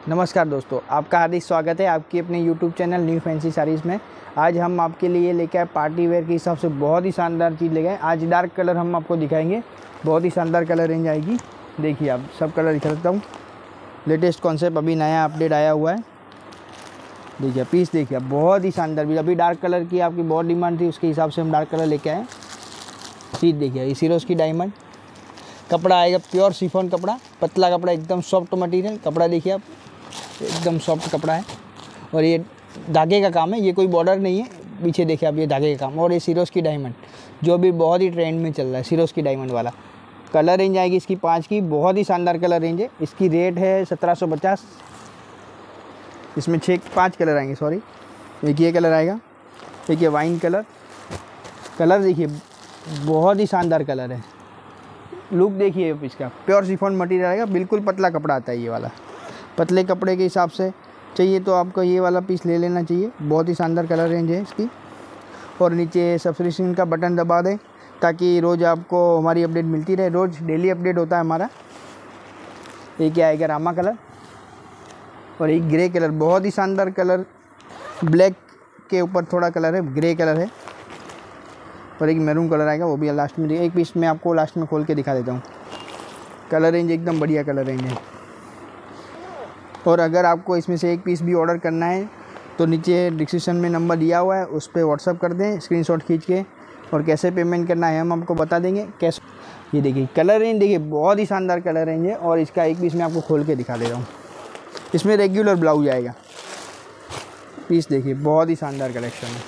नमस्कार दोस्तों, आपका हार्दिक स्वागत है आपकी अपने YouTube channel new fancy saris में। आज हम आपके लिए लेके आए पार्टी वेयर के हिसाब से बहुत ही शानदार चीज़ लेके आए। आज डार्क कलर हम आपको दिखाएंगे, बहुत ही शानदार कलर रेंज आएगी। देखिए आप सब कलर दिखा सकता हूँ। लेटेस्ट कॉन्सेप्ट अभी नया अपडेट आया हुआ है। देखिए पीस देखिए बहुत ही शानदार भी। अभी डार्क कलर की आपकी बहुत डिमांड थी, उसके हिसाब से हम डार्क कलर लेके आए। चीज़ देखिए ये सिरोज की डायमंड कपड़ा आएगा, प्योर शिफॉन कपड़ा, पतला कपड़ा, एकदम सॉफ्ट मटेरियल कपड़ा। देखिए आप एकदम सॉफ्ट कपड़ा है और ये धागे का काम है, ये कोई बॉर्डर नहीं है। पीछे देखिए आप ये धागे का काम। और ये सिरोज की डायमंड जो भी बहुत ही ट्रेंड में चल रहा है, सिरोज की डायमंड वाला। कलर रेंज आएगी इसकी 5 की, बहुत ही शानदार कलर रेंज है। इसकी रेट है 1750। इसमें 5 कलर आएंगे, सॉरी। एक ये कलर आएगा, एक ये वाइन कलर। कलर देखिए बहुत ही शानदार कलर है। लुक देखिए इसका, प्योर शिफॉन मटेरियल आएगा, बिल्कुल पतला कपड़ा आता है ये वाला। पतले कपड़े के हिसाब से चाहिए तो आपको ये वाला पीस ले लेना चाहिए। बहुत ही शानदार कलर रेंज है इसकी। और नीचे सब्सक्रिप्शन का बटन दबा दें ताकि रोज़ आपको हमारी अपडेट मिलती रहे। रोज़ डेली अपडेट होता है हमारा। एक क्या आएगा रामा कलर और एक ग्रे कलर, बहुत ही शानदार कलर। ब्लैक के ऊपर थोड़ा कलर है, ग्रे कलर है। और एक मैरून कलर आएगा, वो भी लास्ट में। एक पीस मैं आपको लास्ट में खोल के दिखा देता हूँ। कलर रेंज एकदम बढ़िया कलर रेंज है। और अगर आपको इसमें से एक पीस भी ऑर्डर करना है तो नीचे डिस्क्रिप्शन में नंबर दिया हुआ है, उस पर व्हाट्सअप कर दें स्क्रीनशॉट खींच के। और कैसे पेमेंट करना है हम आपको बता देंगे। कैसे ये देखिए कलर रेंज देखिए बहुत ही शानदार कलर रेंज है। और इसका एक पीस मैं आपको खोल के दिखा दे रहा हूँ। इसमें रेगुलर ब्लाउज आएगा। पीस देखिए बहुत ही शानदार कलेक्शन है।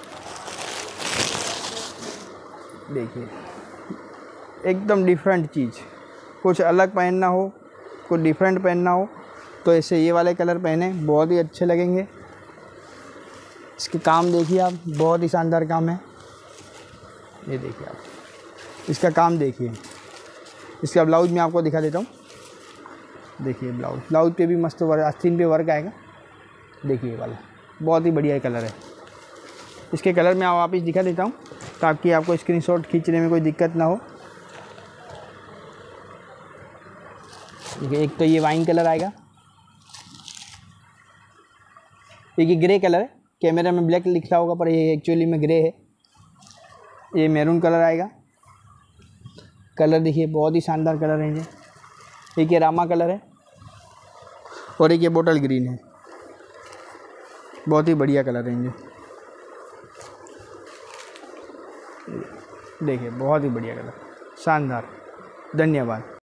देखिए एकदम डिफरेंट चीज़, कुछ अलग पहनना हो, कुछ डिफरेंट पहनना हो तो ऐसे ये वाले कलर पहने, बहुत ही अच्छे लगेंगे। इसके काम देखिए आप, बहुत ही शानदार काम है। ये देखिए आप इसका काम देखिए। इसका ब्लाउज मैं आपको दिखा देता हूँ। देखिए ब्लाउज पे भी मस्त वर्क, आस्तीन पे वर्क आएगा। देखिए ये वाला बहुत ही बढ़िया कलर है। इसके कलर मैं वापस दिखा देता हूँ ताकि आपको स्क्रीनशॉट खींचने में कोई दिक्कत ना हो। देखिए एक तो ये वाइन कलर आएगा, एक ये ग्रे कलर है। कैमरा में ब्लैक लिखा होगा पर ये एक्चुअली में ग्रे है। ये मैरून कलर आएगा। कलर देखिए बहुत ही शानदार कलर रेंज है। एक ये रामा कलर है और एक ये बोतल ग्रीन है। बहुत ही बढ़िया कलर रेंज है। देखिए बहुत ही बढ़िया कलर, शानदार। धन्यवाद।